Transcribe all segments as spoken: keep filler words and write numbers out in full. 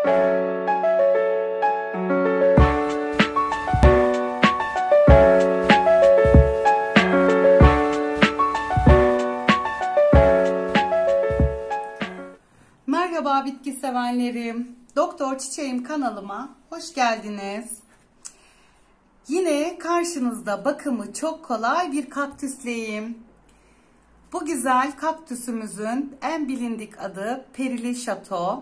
Merhaba bitki sevenlerim. Doktor Çiçeğim kanalıma hoş geldiniz. Yine karşınızda bakımı çok kolay bir kaktüsleyim. Bu güzel kaktüsümüzün en bilindik adı Perili Şato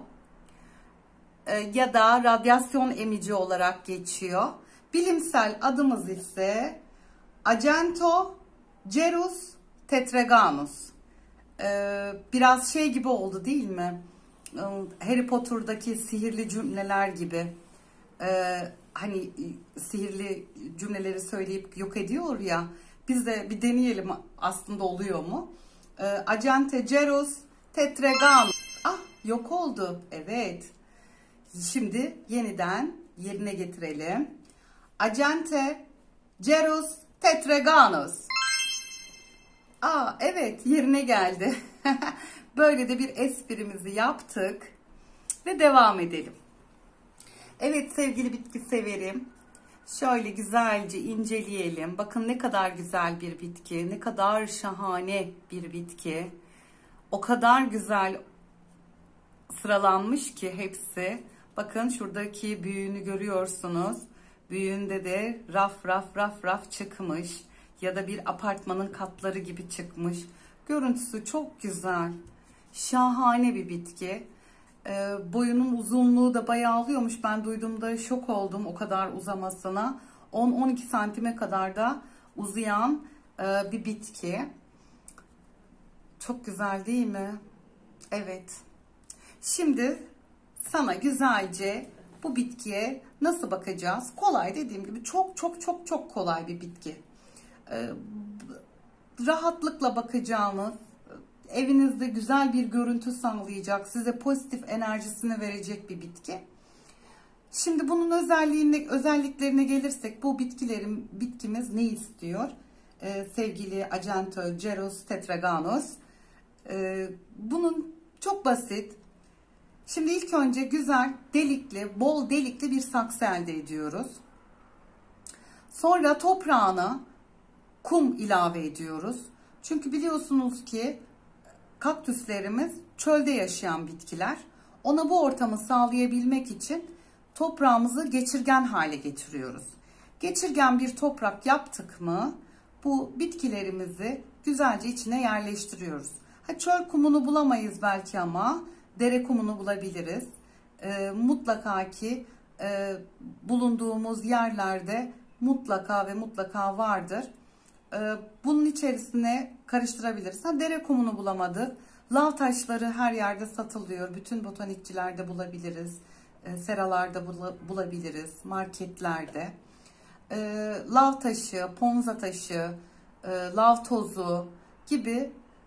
ya da radyasyon emici olarak geçiyor. Bilimsel adımız ise Acanthogyrus tetragonus. Biraz şey gibi oldu değil mi? Harry Potter'daki sihirli cümleler gibi. Hani sihirli cümleleri söyleyip yok ediyor ya. Biz de bir deneyelim aslında oluyor mu? Acanthogyrus tetragonus. Ah, yok oldu. Evet. Şimdi yeniden yerine getirelim. Acanthogyrus tetragonus. Aa, evet, yerine geldi. Böyle de bir esprimizi yaptık ve devam edelim. Evet sevgili bitki severim. Şöyle güzelce inceleyelim. Bakın ne kadar güzel bir bitki, ne kadar şahane bir bitki. O kadar güzel sıralanmış ki hepsi. Bakın şuradaki büyüğünü görüyorsunuz. Büyüğünde de raf raf raf raf çıkmış. Ya da bir apartmanın katları gibi çıkmış. Görüntüsü çok güzel. Şahane bir bitki. E, boyunun uzunluğu da bayağı alıyormuş. Ben duyduğumda şok oldum o kadar uzamasına. on on iki santime kadar da uzayan e, bir bitki. Çok güzel değil mi? Evet. Şimdi sana güzelce bu bitkiye nasıl bakacağız? Kolay, dediğim gibi çok çok çok çok kolay bir bitki. E, rahatlıkla bakacağımız, evinizde güzel bir görüntü sağlayacak, size pozitif enerjisini verecek bir bitki. Şimdi bunun özelliğine, özelliklerine gelirsek, bu bitkilerin bitkimiz ne istiyor? Ee, sevgili Acanthogyrus tetragonus. Ee, bunun çok basit. Şimdi ilk önce güzel, delikli, bol delikli bir saksı elde ediyoruz. Sonra toprağına kum ilave ediyoruz. Çünkü biliyorsunuz ki kaktüslerimiz çölde yaşayan bitkiler. Ona bu ortamı sağlayabilmek için toprağımızı geçirgen hale getiriyoruz. Geçirgen bir toprak yaptık mı bu bitkilerimizi güzelce içine yerleştiriyoruz. Ha, çöl kumunu bulamayız belki ama dere kumunu bulabiliriz. E, mutlaka ki e, bulunduğumuz yerlerde mutlaka ve mutlaka vardır. Bunun içerisine karıştırabiliriz. Ha, dere kumunu bulamadık. Lav taşları her yerde satılıyor. Bütün botanikçilerde bulabiliriz. Seralarda bulabiliriz. Marketlerde. Lav taşı, ponza taşı, lav tozu gibi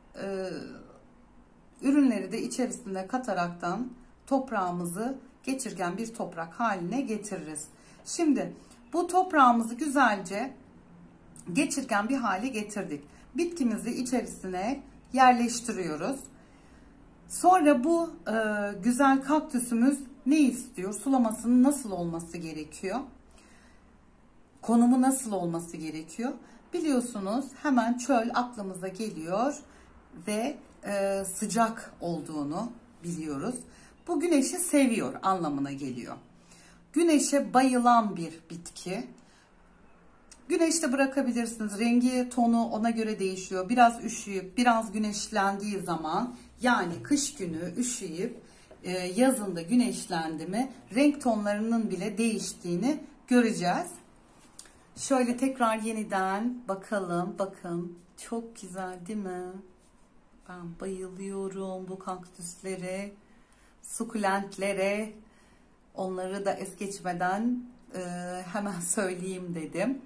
ürünleri de içerisine kataraktan toprağımızı geçirgen bir toprak haline getiririz. Şimdi bu toprağımızı güzelce geçirgen bir hale getirdik. Bitkimizi içerisine yerleştiriyoruz. Sonra bu e, güzel kaktüsümüz ne istiyor? Sulamasının nasıl olması gerekiyor? Konumu nasıl olması gerekiyor? Biliyorsunuz hemen çöl aklımıza geliyor ve e, sıcak olduğunu biliyoruz. Bu güneşi seviyor anlamına geliyor. Güneşe bayılan bir bitki. Güneşte bırakabilirsiniz. Rengi, tonu ona göre değişiyor. Biraz üşüyüp, biraz güneşlendiği zaman, yani kış günü üşüyüp e, yazında güneşlendi mi renk tonlarının bile değiştiğini göreceğiz. Şöyle tekrar yeniden bakalım. Bakın çok güzel değil mi? Ben bayılıyorum bu kaktüslere, sukulentlere. Onları da es geçmeden e, hemen söyleyeyim dedim.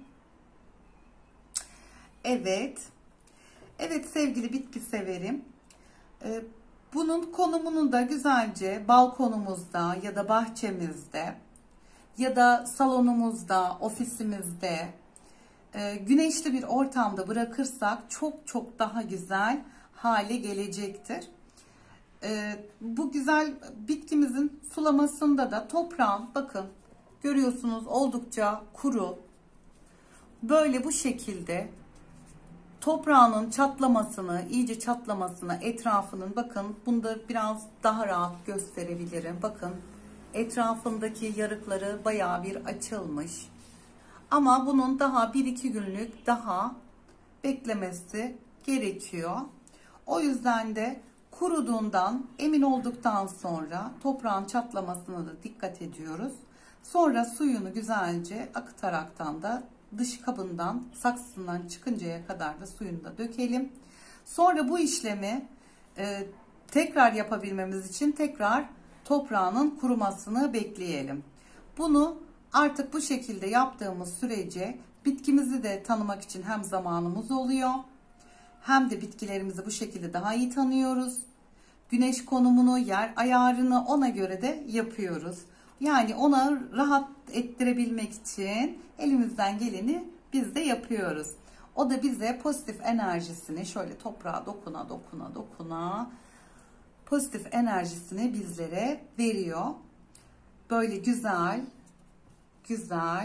Evet. Evet sevgili bitki severim. Ee, bunun konumunu da güzelce balkonumuzda ya da bahçemizde ya da salonumuzda, ofisimizde e, güneşli bir ortamda bırakırsak çok çok daha güzel hale gelecektir. Ee, bu güzel bitkimizin sulamasında da toprağın, bakın görüyorsunuz, oldukça kuru. Böyle bu şekilde toprağının çatlamasını, iyice çatlamasını, etrafının, bakın bunda biraz daha rahat gösterebilirim. Bakın etrafındaki yarıkları bayağı bir açılmış. Ama bunun daha bir iki günlük daha beklemesi gerekiyor. O yüzden de kuruduğundan emin olduktan sonra toprağın çatlamasına da dikkat ediyoruz. Sonra suyunu güzelce akıtaraktan da dış kabından, saksısından çıkıncaya kadar da suyunu da dökelim. Sonra bu işlemi e, tekrar yapabilmemiz için tekrar toprağının kurumasını bekleyelim. Bunu artık bu şekilde yaptığımız sürece bitkimizi de tanımak için hem zamanımız oluyor, hem de bitkilerimizi bu şekilde daha iyi tanıyoruz. Güneş konumunu, yer ayarını ona göre de yapıyoruz. Yani ona rahat ettirebilmek için elimizden geleni biz de yapıyoruz. O da bize pozitif enerjisini şöyle toprağa dokuna dokuna dokuna pozitif enerjisini bizlere veriyor. Böyle güzel güzel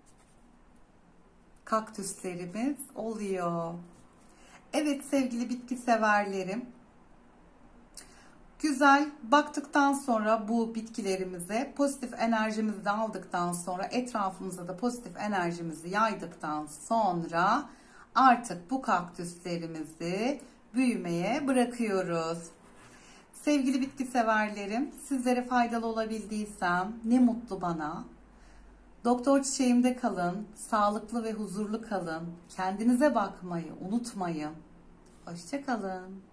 kaktüslerimiz oluyor. Evet sevgili bitki severlerim. Güzel baktıktan sonra bu bitkilerimize pozitif enerjimizi de aldıktan sonra etrafımıza da pozitif enerjimizi yaydıktan sonra artık bu kaktüslerimizi büyümeye bırakıyoruz. Sevgili bitki severlerim, sizlere faydalı olabildiysem ne mutlu bana. Doktor çiçeğimde kalın, sağlıklı ve huzurlu kalın. Kendinize bakmayı unutmayın. Hoşça kalın.